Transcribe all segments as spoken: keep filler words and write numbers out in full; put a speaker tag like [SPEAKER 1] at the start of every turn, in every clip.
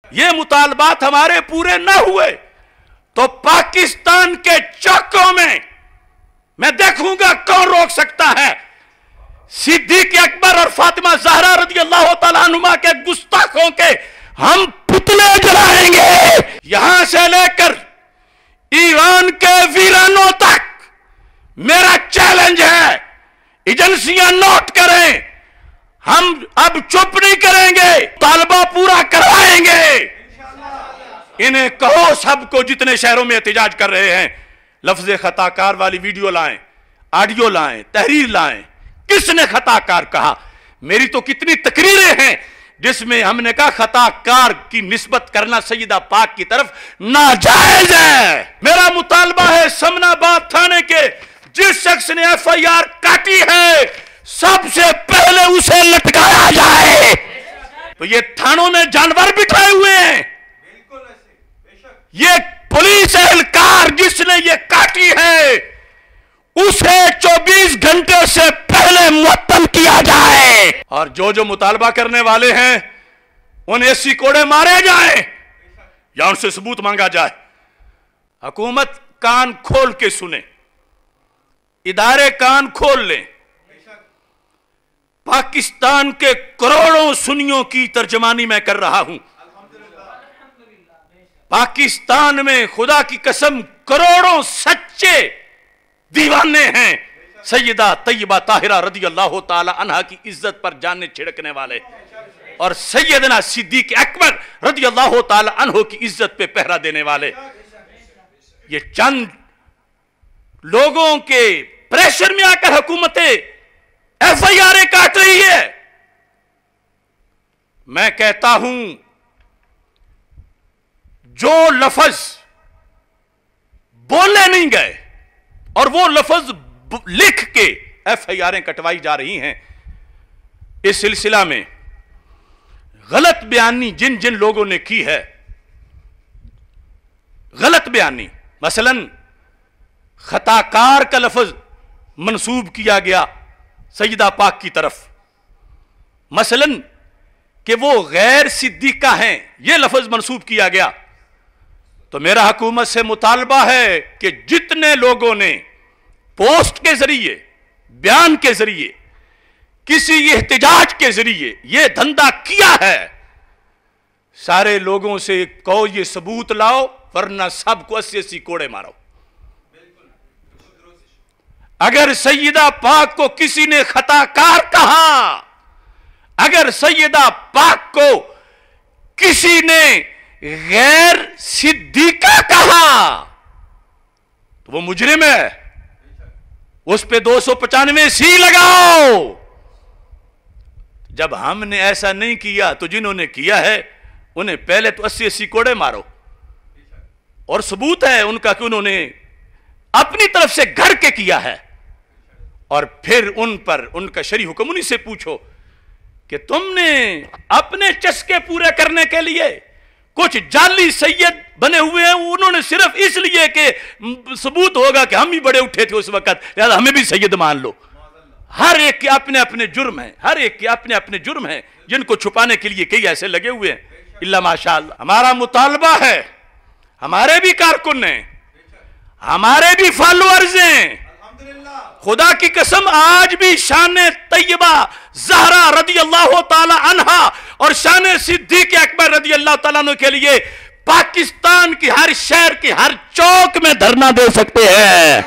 [SPEAKER 1] یہ مطالبات ہمارے پورے نہ ہوئے تو پاکستان کے چوکوں میں میں دیکھوں گا کون روک سکتا ہے صدیق اکبر اور فاطمہ زہرا رضی اللہ تعالیٰ عنہما کے گستاخوں کے ہم پتلے جلائیں گے. یہاں سے لے کر ایران کے ویرانوں تک میرا چیلنج ہے، ایجنسیاں نوٹ کریں، ہم اب چپ نہیں کریں گے، طالبہ پورا کروائیں گے. انہیں کہو سب کو جتنے شہروں میں احتجاج کر رہے ہیں لفظ خطا کار والی ویڈیو لائیں، آڈیو لائیں، تحریر لائیں. کس نے خطا کار کہا؟ میری تو کتنی تقریریں ہیں جس میں ہم نے کہا خطا کار کی نسبت کرنا سیدہ پاک کی طرف ناجائز ہے. میرا مطالبہ ہے سمن آباد تھانے کے جس شخص نے ایف آئی آر کاٹی ہے سب سے پہلے اسے لٹکایا جائے. تو یہ تھانوں میں جانور بٹھائے ہوئے ہیں، یہ پولیس اہلکار جس نے یہ کاٹی ہے اسے چوبیس گھنٹے سے پہلے معطل کیا جائے. اور جو جو مطالبہ کرنے والے ہیں ان ایسی کوڑے مارے جائیں یا ان سے ثبوت مانگا جائے. حکومت کان کھول کے سنے، ادارے کان کھول لیں. پاکستان کے کروڑوں سنیوں کی ترجمانی میں کر رہا ہوں. پاکستان میں خدا کی قسم کروڑوں سچے دیوانے ہیں سیدہ طیبہ طاہرہ رضی اللہ تعالی عنہ کی عزت پر جانیں چھڑکنے والے، اور سیدنا صدیق اکبر رضی اللہ تعالی عنہ کی عزت پہ پہرا دینے والے. یہ چند لوگوں کے پریشر میں آ کر حکومتیں ایف آئی آر کاٹ رہی ہے. میں کہتا ہوں جو لفظ بولے نہیں گئے اور وہ لفظ لکھ کے ایف آئی آریں کٹوائی جا رہی ہیں، اس سلسلہ میں غلط بیانی جن جن لوگوں نے کی ہے، غلط بیانی مثلا خطا کار کا لفظ منسوب کیا گیا سیدہ پاک کی طرف، مثلا کہ وہ غیر صدیقہ ہیں یہ لفظ منسوب کیا گیا. تو میرا حکومت سے مطالبہ ہے کہ جتنے لوگوں نے پوسٹ کے ذریعے، بیان کے ذریعے، کسی احتجاج کے ذریعے یہ دھندا کیا ہے، سارے لوگوں سے کہو یہ ثبوت لاؤ ورنہ سب کو اسی اسی کوڑے مارو. اگر سیدہ پاک کو کسی نے خطا کار کہا، اگر سیدہ پاک کو کسی نے غیر صدیقہ کہا تو وہ مجرم ہے، اس پہ دو سو پچانوے سی لگاؤ. جب ہم نے ایسا نہیں کیا تو جنہوں نے کیا ہے انہیں پہلے تو اسی اسی کوڑے مارو، اور ثبوت ہے ان کا کہ انہوں نے اپنی طرف سے گھر کے کیا ہے. اور پھر ان پر ان کا شرعی حکم انہی سے پوچھو کہ تم نے اپنے چسکے پورے کرنے کے لیے کچھ جعلی سید بنے ہوئے ہیں، انہوں نے صرف اس لیے کہ ثبوت ہوگا کہ ہم ہی بڑے اٹھے تھے اس وقت لہذا ہمیں بھی سید مان لو. ہر ایک کے اپنے اپنے جرم ہیں، ہر ایک کے اپنے اپنے جرم ہیں جن کو چھپانے کے لیے کئی ایسے لگے ہوئے ہیں. اللہ ماشاءاللہ ہمارا مطالبہ ہے، ہمارے بھی کارکن ہیں، ہمارے بھی فالوورز ہیں. خدا کی قسم آج بھی شان طیبہ زہرا رضی اللہ تعالی عنہ اور شان صدیق اکبر رضی اللہ تعالیٰ عنہ کے لیے پاکستان کی ہر شہر کی ہر چوک میں دھرنا دے سکتے ہیں.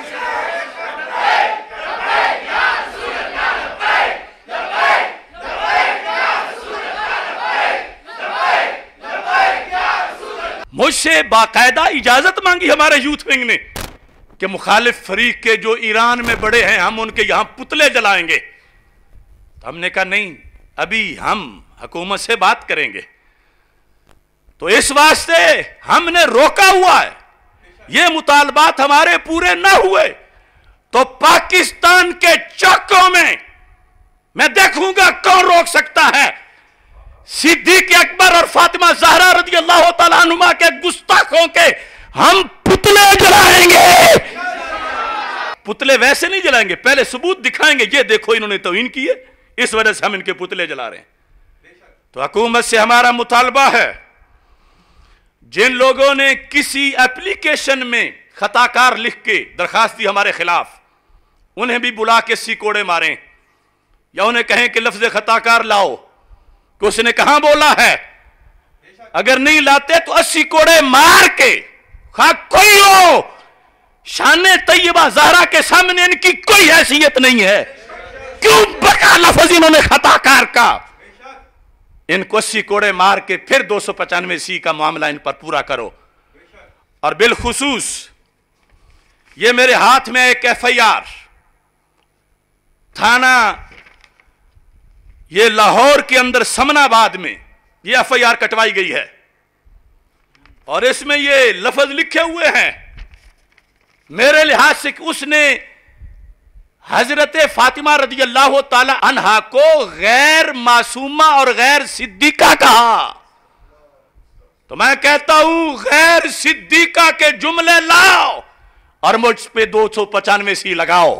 [SPEAKER 1] مجھ سے باقاعدہ اجازت مانگی ہمارے یوتھ ونگ نے کہ مخالف فریق کے جو ایران میں بڑے ہیں ہم ان کے یہاں پتلے جلائیں گے. تو ہم نے کہا نہیں، ابھی ہم حکومت سے بات کریں گے. تو اس واسطے ہم نے روکا ہوا ہے. یہ مطالبات ہمارے پورے نہ ہوئے تو پاکستان کے چوکوں میں میں دیکھوں گا کون روک سکتا ہے صدیق اکبر اور فاطمہ زہرا رضی اللہ تعالیٰ عنہما کے گستاخوں کے ہم پتلے جلائیں گے. پتلے ویسے نہیں جلائیں گے، پہلے ثبوت دکھائیں گے یہ دیکھو انہوں نے توہین کی ہے اس وجہ سے ہم ان کے پتلے جلا رہے ہیں. تو حکومت سے ہمارا مطالبہ ہے जिन लोगों ने किसी एप्लीकेशन में खताकार लिख के दरखास्त दी हमारे खिलाफ, उन्हें भी बुला के सिकोड़े मारें या उन्हें कहें कि लफ्ज खताकार लाओ कि उसने कहां बोला है। अगर नहीं लाते तो अस्सी कोड़े मार के, खा कोई हो, शाने तैयबा ज़हरा के सामने इनकी कोई हैसियत नहीं है। क्यों बका लफ्ज इन्होंने खताकार का? इनको अस्सी कोड़े मार के फिर दो सौ पचानवे सी का मामला इन पर पूरा करो। और बिलखुसूस ये मेरे हाथ में एक एफ आई आर थाना ये लाहौर के अंदर समनाबाद में ये एफ आई आर कटवाई गई है और इसमें ये लफ्ज लिखे हुए हैं मेरे लिहाज से कि उसने हजरत फातिमा रदी अल्लाह ताला अन्हा को गैर मासूमा और गैर सिद्दीका कहा। तो मैं कहता हूं गैर सिद्दीका के जुमले लाओ और मुझ पे दो सौ पचानवे सी लगाओ।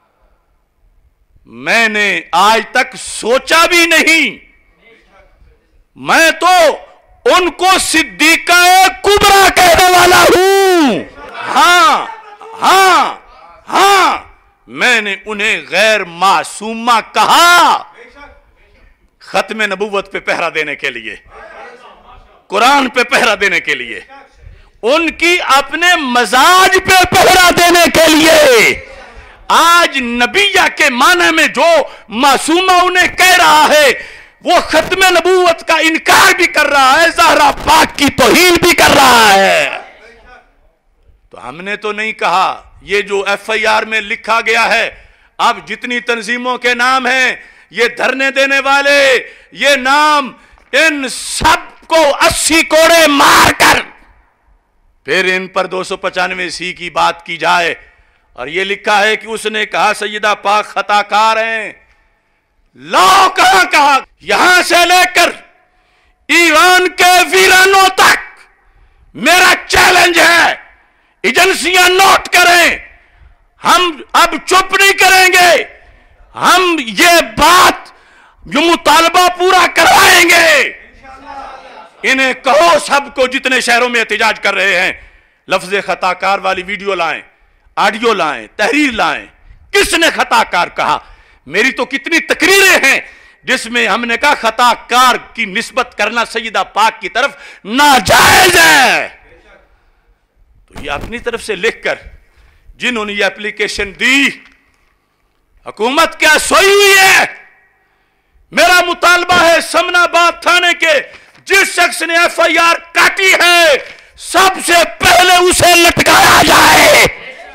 [SPEAKER 1] मैंने आज तक सोचा भी नहीं, मैं तो उनको सिद्दीका कुबरा कहने वाला हूं। हां हां हां, मैंने उन्हें गैर मासूमा कहा खत्म नबूवत पे पहरा देने के लिए, कुरान पे पहरा देने के लिए, उनकी अपने मजाज पे पहरा देने के लिए। आज नबिया के माने में जो मासूमा उन्हें कह रहा है वो खत्म नबूवत का इनकार भी कर रहा है, ज़हरा पाक की तौहीन भी कर रहा है। तो हमने तो नहीं कहा, ये जो एफ आई आर में लिखा गया है, अब जितनी तंजीमों के नाम हैं, ये धरने देने वाले, ये नाम, इन सबको अस्सी कोड़े मारकर फिर इन पर दो सौ पचानवे सी की बात की जाए। और ये लिखा है कि उसने कहा सैयदा पाक खताकार हैं। लो कहां कहा, यहां से लेकर ईरान के वीरानों तक मेरा चैलेंज है, एजेंसियां नोट करें, हम अब चुप नहीं करेंगे, हम ये बात जो मुतालबा पूरा करवाएंगे। इन्हें कहो सबको जितने शहरों में एहतजाज कर रहे हैं, लफ्ज खताकार वाली वीडियो लाएं, ऑडियो लाएं, तहरीर लाएं। किसने खताकार कहा? मेरी तो कितनी तकरीरें हैं जिसमें हमने कहा खताकार की निस्बत करना सैयदा पाक की तरफ नाजायज है। तो ये अपनी तरफ से लिखकर जिन्होंने ये एप्लीकेशन दी, हुकूमत क्या सोई हुई है? मेरा मुतालबा है समनाबाद थाने के जिस शख्स ने एफ आई आर काटी है सबसे पहले उसे लटकाया जाए।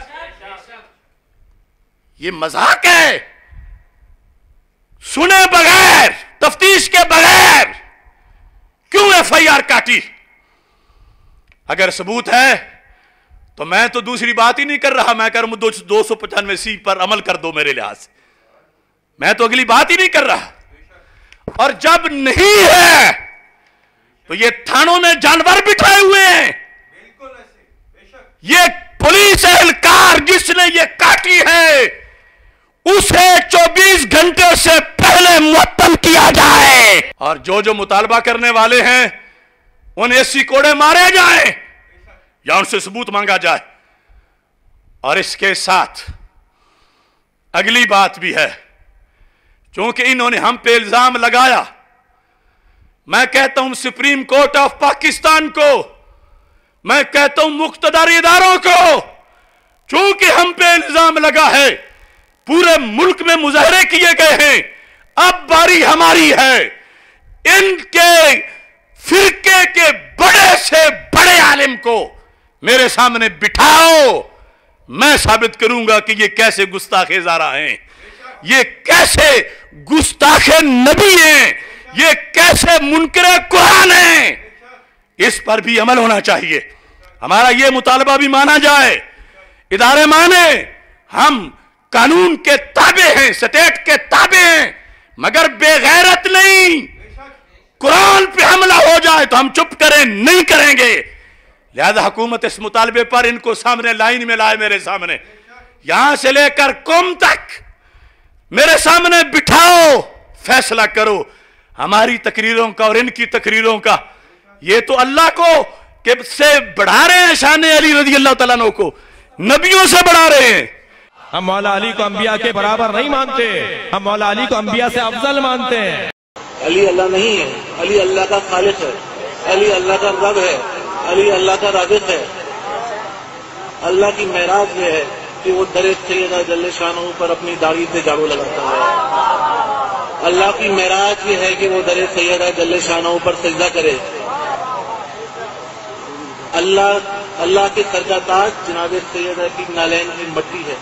[SPEAKER 1] ये मजाक है? सुने बगैर, तफ्तीश के बगैर क्यों एफ आई आर काटी? अगर सबूत है तो मैं तो दूसरी बात ही नहीं कर रहा, मैं कर रहा हूं दो सौ पचानवे सी पर अमल कर दो मेरे लिहाज से, मैं तो अगली बात ही नहीं कर रहा। और जब नहीं है तो ये थानों में जानवर बिठाए हुए हैं, ये पुलिस एहलकार जिसने ये काटी है उसे चौबीस घंटे से पहले मुअत्तल किया जाए और जो जो मुतालबा करने वाले हैं उन्हें अस्सी कोड़े मारे जाएं या उनसे सबूत मांगा जाए। और इसके साथ अगली बात भी है, क्योंकि इन्होंने हम पे इल्जाम लगाया, मैं कहता हूं सुप्रीम कोर्ट ऑफ पाकिस्तान को, मैं कहता हूं मुख्तदार इदारों को, चूंकि हम पे इल्जाम लगा है, पूरे मुल्क में मुजाहरे किए गए हैं, अब बारी हमारी है, इनके फिरके के बड़े से बड़े आलिम को मेरे सामने बिठाओ, मैं साबित करूंगा कि ये कैसे गुस्ताखे ज़ारा हैं, ये कैसे गुस्ताखे नबी हैं, ये कैसे मुनकरे कुरान हैं। इस पर भी अमल होना चाहिए। हमारा ये मुतालबा भी माना जाए, इदारे माने हम कानून के ताबे हैं, स्टेट के ताबे हैं, मगर बेगैरत नहीं। कुरान पे हमला हो जाए तो हम चुप करें, नहीं करेंगे। लिहाजा हुकूमत इस मुतालबे पर इनको सामने लाइन में लाए, मेरे सामने, यहां से लेकर कौम तक मेरे सामने बिठाओ, फैसला करो हमारी तकरीरों का और इनकी तकरीरों का। ये तो अल्लाह को کہ سے بڑھا رہے ہیں شان علی رضی اللہ تعالیٰ عنہ کو، نبیوں سے بڑھا رہے ہیں۔
[SPEAKER 2] ہم مولا علی کو انبیاء کے برابر نہیں مانتے، ہم مولا علی کو انبیاء سے افضل مانتے ہیں۔
[SPEAKER 3] علی اللہ نہیں ہے، علی اللہ کا خالق ہے، علی اللہ کا رب ہے، علی اللہ کا رازق ہے۔ اللہ کی معراج یہ ہے کہ وہ در سیدہ جل شانہ پر اپنی داڑھی سے جھاڑو لگاتا ہے۔ اللہ کی معراج یہ ہے کہ وہ در سیدہ جل شانہ پر سجدہ کرے۔ اللہ اللہ کے سر کا تاج جناب سیدہ کی نالین کی مٹی ہے،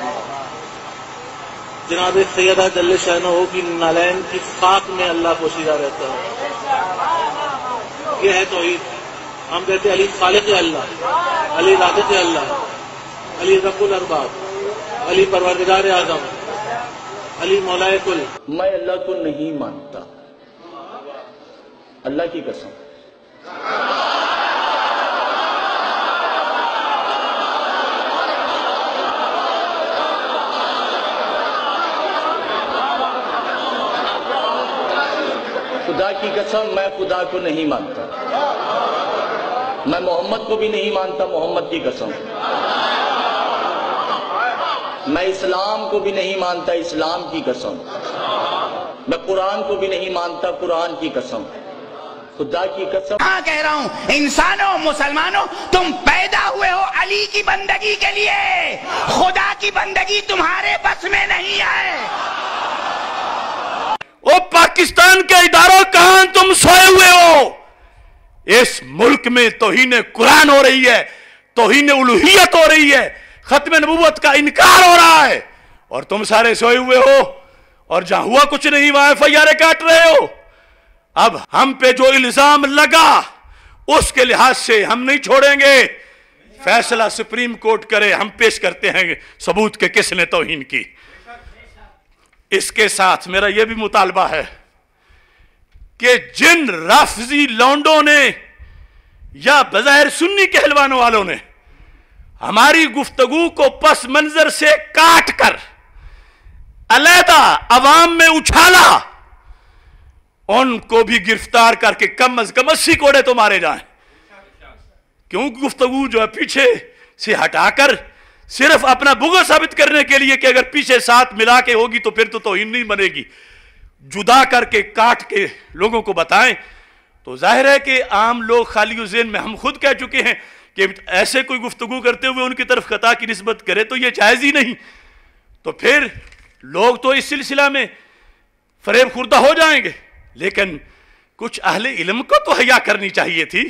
[SPEAKER 3] جناب سیدہ جل شانہ کی نالین کی خاک میں اللہ پوشیدہ رہتا ہے۔ یہ ہے توحید۔ ہم کہتے علی خالق اللہ، علی رازق اللہ، علی رب الارباب، علی پروردگار اعظم، علی مولائے کل۔
[SPEAKER 4] میں اللہ کو نہیں مانتا، اللہ کی قسم۔ خدا کی قسم میں خدا کو نہیں مانتا، میں محمد کو بھی نہیں مانتا، محمد کی قسم۔ میں اسلام کو بھی نہیں مانتا، اسلام کی قسم۔ میں قرآن کو بھی نہیں مانتا، قرآن کی قسم، خدا کی قسم۔
[SPEAKER 5] ہاں کہہ رہا ہوں، انسانوں مسلمانوں تم پیدا ہوئے ہو علی کی بندگی کے لیے، خدا کی بندگی تمہارے بس میں نہیں ہے۔
[SPEAKER 1] او پاکستان کے اداروں کہاں تم سوئے ہوئے ہو؟ اس ملک میں توہین قرآن ہو رہی ہے، توہین الوہیت ہو رہی ہے، ختم نبوت کا انکار ہو رہا ہے، اور تم سارے سوئے ہوئے ہو، اور جہاں ہوا کچھ نہیں وہاں فیارے کاٹ رہے ہو۔ اب ہم پہ جو الزام لگا اس کے لحاظ سے ہم نہیں چھوڑیں گے، فیصلہ سپریم کورٹ کرے، ہم پیش کرتے ہیں ثبوت کہ کس نے توہین کی۔ اس کے ساتھ میرا یہ بھی مطالبہ ہے کہ جن رافضی لونڈوں نے یا بظاہر سنی کہلوانے والوں نے ہماری گفتگو کو پس منظر سے کاٹ کر علیحدہ عوام میں اچھالا، ان کو بھی گرفتار کر کے کم از کم اسی کوڑے تو مارے جائیں۔ کیوں گفتگو جو ہے پیچھے سے ہٹا کر صرف اپنا بغض ثابت کرنے کے لیے کہ اگر پیچھے ساتھ ملا کے ہوگی تو پھر تو توہین نہیں بنے گی، جدا کر کے کاٹ کے لوگوں کو بتائیں، تو ظاہر ہے کہ عام لوگ خالی ذہن میں ہم خود کہہ چکے ہیں کہ ایسے کوئی گفتگو کرتے ہوئے ان کی طرف خطا کی نسبت کرے تو یہ جائز ہی نہیں۔ تو پھر لوگ تو اس سلسلہ میں فریب خوردہ ہو جائیں گے، لیکن کچھ اہل علم کو تو حیا کرنی چاہیے تھی۔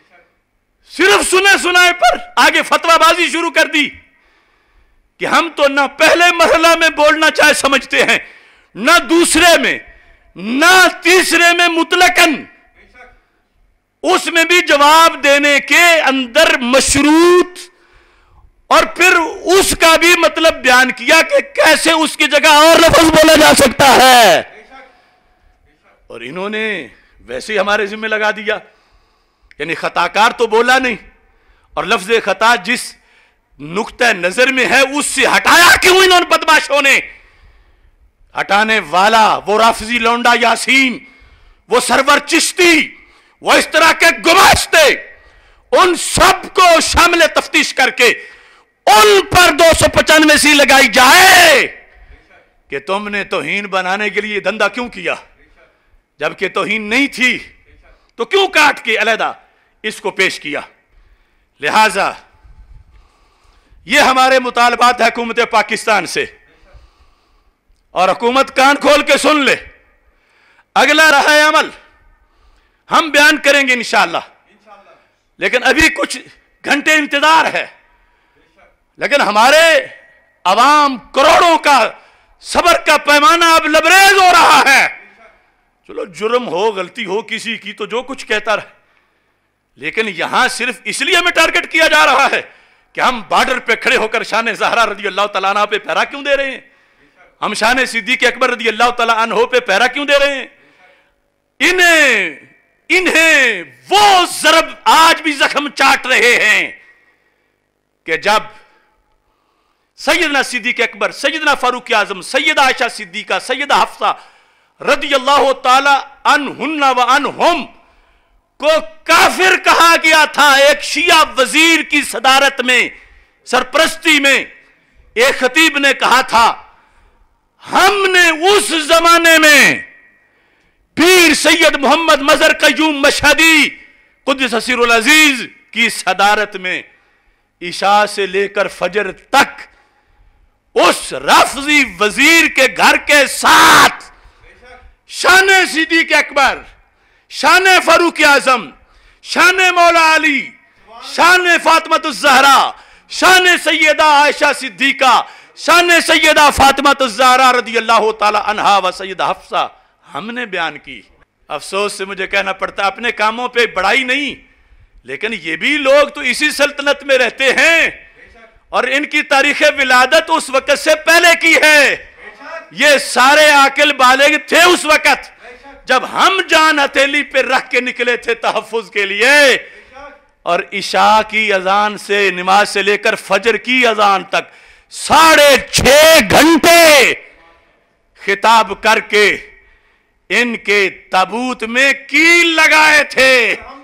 [SPEAKER 1] صرف سنے سنائے پر آگے فتویٰ بازی شروع کر دی کہ ہم تو نہ پہلے مرحلہ میں بولنا چاہے سمجھتے ہیں، نہ دوسرے میں، نہ تیسرے میں مطلقاً، اس میں بھی جواب دینے کے اندر مشروط، اور پھر اس کا بھی مطلب بیان کیا کہ کیسے اس کی جگہ اور لفظ بولا جا سکتا ہے، اور انہوں نے ویسے ہی ہمارے ذمہ لگا دیا، یعنی خطاکار تو بولا نہیں، اور لفظ خطا جس نقطہ نظر میں ہے اس سے ہٹایا کیوں انہوں نے بدماشوں نے؟ ہٹانے والا وہ رافضی لونڈا یاسین، وہ سرور چشتی، وہ اس طرح کے گماشتے، ان سب کو شامل تفتیش کر کے ان پر دو سو پچانوے سی لگائی جائے کہ تم نے توہین بنانے کے لیے دھندا کیوں کیا، جبکہ توہین نہیں تھی تو کیوں کاٹ کے علیحدہ اس کو پیش کیا۔ لہذا یہ ہمارے مطالبات ہیں حکومت پاکستان سے، اور حکومت کان کھول کے سن لے، اگلا رہا عمل ہم بیان کریں گے انشاءاللہ، لیکن ابھی کچھ گھنٹے انتظار ہے، لیکن ہمارے عوام کروڑوں کا صبر کا پیمانہ اب لبریز ہو رہا ہے۔ چلو جرم ہو، غلطی ہو کسی کی تو جو کچھ کہتا رہے، لیکن یہاں صرف اس لیے ہمیں ٹارگٹ کیا جا رہا ہے کہ ہم بارڈر پہ کھڑے ہو کر شان زہرا رضی اللہ تعالیٰ عنہ پہ پہرا کیوں دے رہے ہیں، ہم شان صدیق اکبر رضی اللہ تعالیٰ عنہ پہ پہرا کیوں دے رہے ہیں؟ انہیں انہیں وہ ضرب آج بھی زخم چاٹ رہے ہیں کہ جب سیدنا صدیق اکبر، سیدنا فاروق اعظم، سیدہ عائشہ صدیقہ، سیدہ حفصہ رضی اللہ تعالیٰ عنہن و عنہم کو काफिर कहा गया था। एक शिया वजीर की सदारत में, सरपरस्ती में एक खतीब ने कहा था, हमने उस जमाने में पीर सैयद मोहम्मद मजहर कयूम मशहदी कुद्दस सिरुल अजीज की सदारत में इशा से लेकर फजर तक उस रफजी वजीर के घर के साथ शान सिद्दीक अकबर, शान फारूक आजम, शान मौला अली, शान फातिमा ज़हरा, शान सैयदा आयशा सिद्दीका, शान सैयदा फातिमा ज़हरा रदी अल्लाह ताला अन्हा व सैयदा हफ्सा हमने बयान की। अफसोस से मुझे कहना पड़ता अपने कामों पे बड़ाई नहीं, लेकिन ये भी लोग तो इसी सल्तनत में रहते हैं और इनकी तारीख विलादत उस वक्त से पहले की है। ये सारे आकिल बालिग थे उस वक्त जब हम जान हथेली पे रख के निकले थे तहफ्फुज के लिए, और इशा की अजान से नमाज से लेकर फजर की अजान तक साढ़े छह घंटे खिताब करके इनके ताबूत में कील लगाए थे।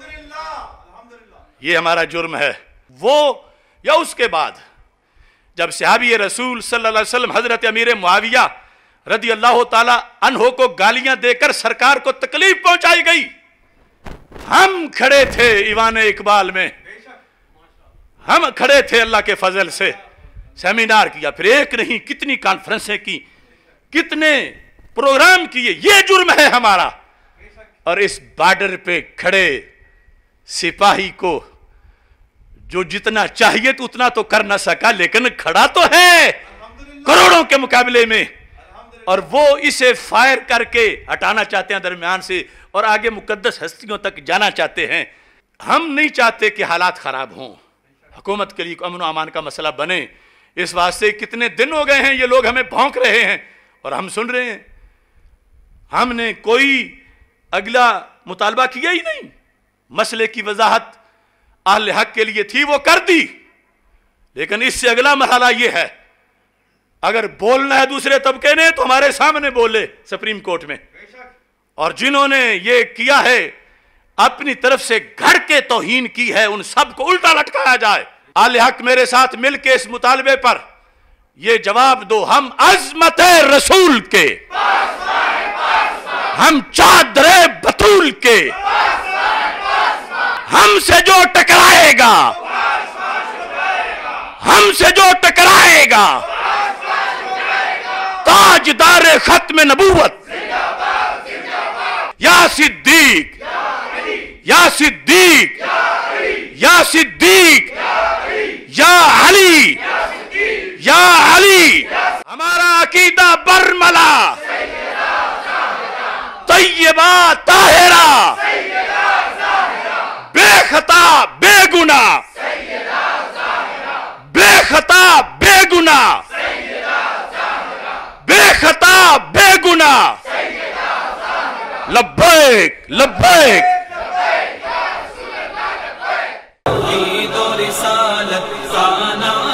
[SPEAKER 1] ये हमारा जुर्म है। वो या उसके बाद जब सहाबी रसूल सल्लल्लाहु अलैहि वसल्लम हजरत अमीर मुआविया रदी अल्लाह ताला अन्हो को गालियां देकर सरकार को तकलीफ पहुंचाई गई, हम खड़े थे ईवान इकबाल में, हम खड़े थे अल्लाह के फजल से, सेमिनार किया, फिर एक नहीं कितनी कॉन्फ्रेंसें की, कितने प्रोग्राम किए। ये जुर्म है हमारा। और इस बॉर्डर पे खड़े सिपाही को जो जितना चाहिए तो उतना तो कर ना सका, लेकिन खड़ा तो है करोड़ों के मुकाबले में, और वो इसे फायर करके हटाना चाहते हैं दरमियान से और आगे मुकद्दस हस्तियों तक जाना चाहते हैं। हम नहीं चाहते कि हालात खराब हों, हुकूमत के लिए अमन अमान का मसला बने। इस वास्ते कितने दिन हो गए हैं ये लोग हमें भौंक रहे हैं और हम सुन रहे हैं। हमने कोई अगला मुतालबा किया ही नहीं। मसले की वजाहत अहले हक के लिए थी, वो कर दी, लेकिन इससे अगला मरहला ये है, अगर बोलना है दूसरे तबके ने तो हमारे सामने बोले सुप्रीम कोर्ट में, और जिन्होंने ये किया है अपनी तरफ से घर के तौहीन की है उन सबको उल्टा लटकाया जाए। अहले हक मेरे साथ मिलके इस मुतालबे पर ये जवाब दो, हम अज़मत रसूल के, हम चादरे बतूल के, हमसे जो टकराएगा, हमसे जो टकराएगा ताजदार खत्म नबूवत या सिद्दीक, या सिद्दीक, या सिद्दीक, या अली, या अली। हमारा अकीदा बरमला, तैयबा ताहिरा, बेखता बेगुना, बेखता बेगुना, बेखता बेगुना, लब्बैक लब्बैक।
[SPEAKER 6] ईद और रिसालत का